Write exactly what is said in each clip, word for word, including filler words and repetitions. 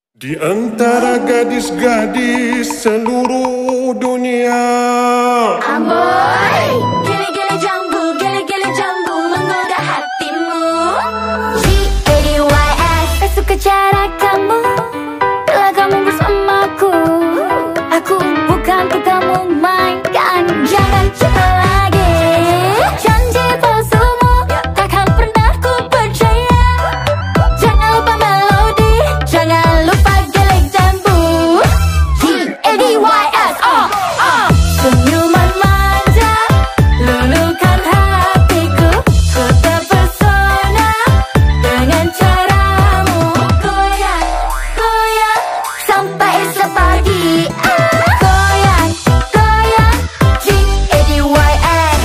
Di antara gadis-gadis seluruh dunia, Amboy, gele-gele jambu, gele-gele jambu menggoda hatimu. G A D Y S, saya suka cara kamu bila kamu bersamaku. Aku bukan untuk kamu mainkan, jangan coba lagi. Janji palsumu takkan pernah ku percaya. Jangan lupa melodi, jangan lupa gele jambu. G A D Y S, oh, oh. Senyuman manja luluhkan hatiku. Ku terpesona dengan caramu. Goyang, goyang sampai esok pagi. Ah, goyang, goyang G A D Y S.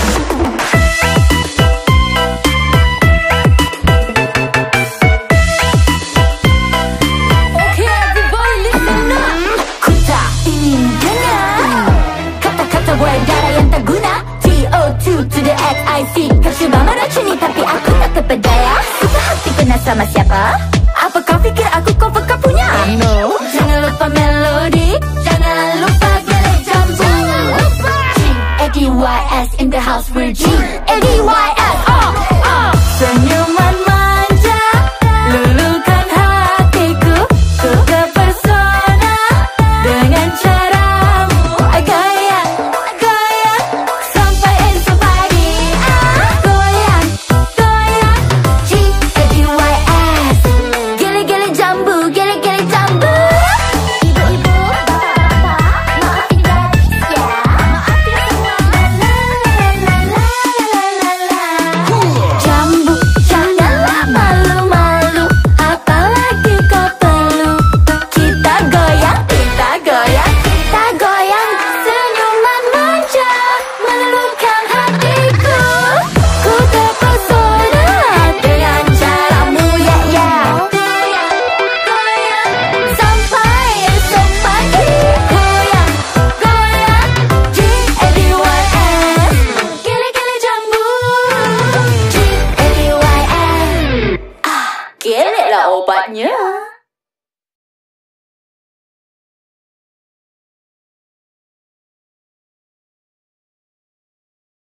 Okay, everybody listen up. Ku tak ingin dengar kata-kata buai darah yang tak guna. T O two to the X I C. Kau cuba meracuni tapi aku tak terpedaya. Suka hati pernah sama siapa? Apa kau fikir aku cover kau punya? No. Jangan lupa melodi, jangan lupa gele jambu. G A D Y S in the house, we're G A D Y S. Oh, oh. Senyuman manja luluhkan hatiku. Ku terpesona dengan caramu. Goyang, goyang sampai esok pagi. Ah, goyang, goyang G A D Y S. Gele-gele jambu, gele-gele jambu. Ibu-ibu, bapak-bapak, maafin gadis ya. Maafin semua. La la la la la la la. Jambu, janganlah malu-malu. Apalagi kau perlu. Kita goyang, kita goyang, kita goyang. Senyuman manja meluluhkan hatiku. Ku terpesona dengan caramu, ya ya. Goyang, goyang sampai esok pagi. Goyang, goyang G A D Y S. Gele-gele jambu G A D Y S. Ah, gele lah obatnya.